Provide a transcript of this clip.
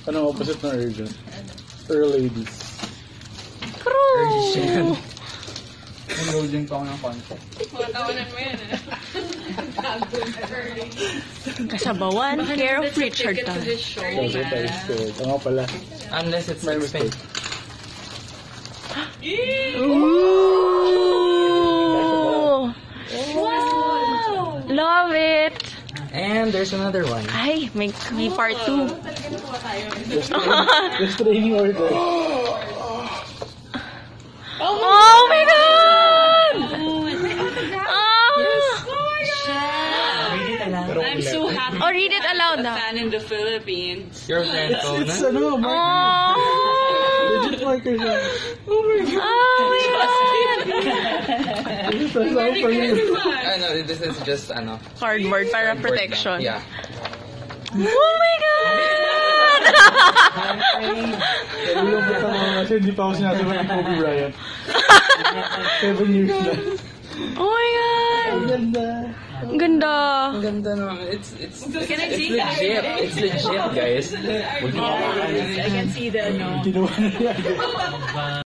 Anong opposite ng urgent? Ladies. Urgent. Nag-loading pa ako ng concept. Mga tawanan mo yan Kasabawan, care of Richard Tan. Ano pala? Unless it's my mistake. Ooh! Wow! Love it! And there's another one. Ay, may part 2. Just training order. Oh my God! I'm so happy. Oh, read it aloud na. Fan in the Philippines. Your friend Conan? It's ano, marker. Legit marker siya. Oh my God! This is all for you. No, this is just Cardboard para protection. Yeah. Oh my God! Tulong ko pa kasi hindi pa ako sinasabi ng Kobe Bryant. 7 years na. Oh my God! Ang ganda. Ang ganda. Ang ganda no. It's Can I see? legit. It's legit, guys. I can see the Ginawa na yan.